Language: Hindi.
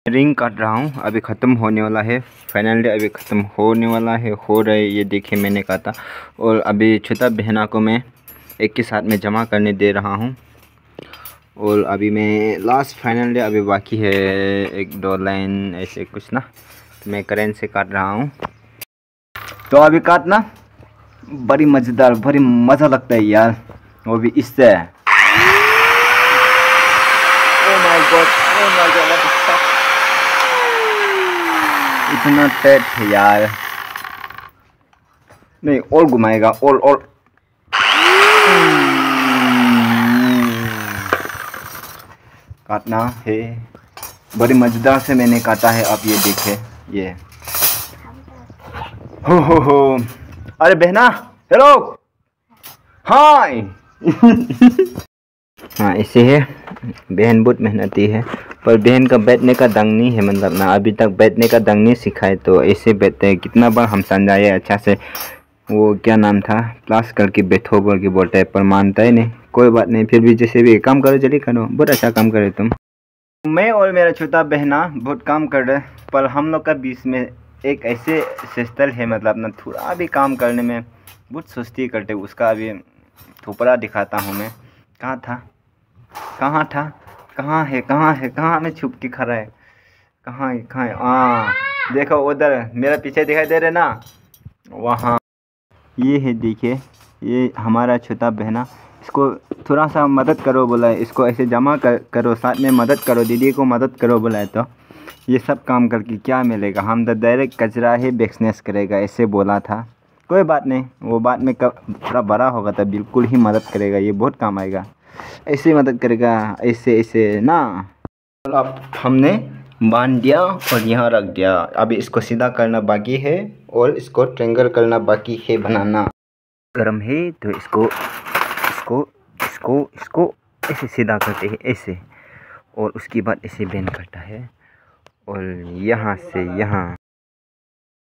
रिंग काट रहा हूँ, अभी ख़त्म होने वाला है। फाइनली अभी ख़त्म होने वाला है, हो रहा है। ये देखिए मैंने काटा और अभी छोटा बहना को मैं एक के साथ में जमा करने दे रहा हूँ। और अभी मैं लास्ट फाइनली अभी बाकी है 1-2 लाइन ऐसे कुछ ना, तो मैं करेंट से काट रहा हूँ। तो अभी काटना बड़ी मज़ेदार, बड़ी मज़ा लगता है यार, वो भी इससे। Oh my god, oh my god, what the fuck, इतना टाइट है यार। नहीं, और घुमाएगा, और काटना है। बड़ी मज़ेदार से मैंने काटा है, आप ये देखिए। ये हो अरे बहना, हेलो, हाय। हाँ, ऐसे है। बहन बहुत मेहनती है, पर बहन का बैठने का दंग नहीं है, मतलब ना अभी तक बैठने का दंग नहीं सिखाए, तो ऐसे बैठते हैं। कितना बार हम समझाए अच्छा से, वो क्या नाम था, क्लास करके बैठो बोल के बोलता है, पर मानता ही नहीं। कोई बात नहीं, फिर भी जैसे भी काम करो, जल्दी करो, बहुत अच्छा काम करे तुम। मैं और मेरा छोटा बहना बहुत काम कर रहे, पर हम लोग का बीच में एक ऐसे सिस्टर है, मतलब ना थोड़ा भी काम करने में बहुत सुस्ती करते। उसका अभी थोपड़ा दिखाता हूँ मैं। कहाँ था, कहाँ था, कहाँ है, कहाँ है, कहाँ में छुप के खड़ा है, कहाँ है, कहाँ है? हाँ देखो उधर मेरा पीछे दिखाई दे रहे ना, वहाँ। ये है, देखिए, ये हमारा छोटा बहना। इसको थोड़ा सा मदद करो बोला है, इसको ऐसे जमा करो, साथ में मदद करो, दीदी को मदद करो बोला है। तो ये सब काम करके क्या मिलेगा, हम तो डायरेक्ट कचरा ही बिजनेस करेगा ऐसे बोला था। कोई बात नहीं, वो बाद में कब थोड़ा बड़ा होगा तब बिल्कुल ही मदद करेगा, ये बहुत काम आएगा। ऐसे मदद करेगा, ऐसे ऐसे ना। और अब हमने बांध दिया और यहाँ रख दिया। अभी इसको सीधा करना बाकी है और इसको ट्रायंगल करना बाकी है बनाना। गरम है तो इसको इसको इसको इसको ऐसे सीधा करते हैं, ऐसे, और उसके बाद ऐसे बेंड करता है, और यहाँ से यहाँ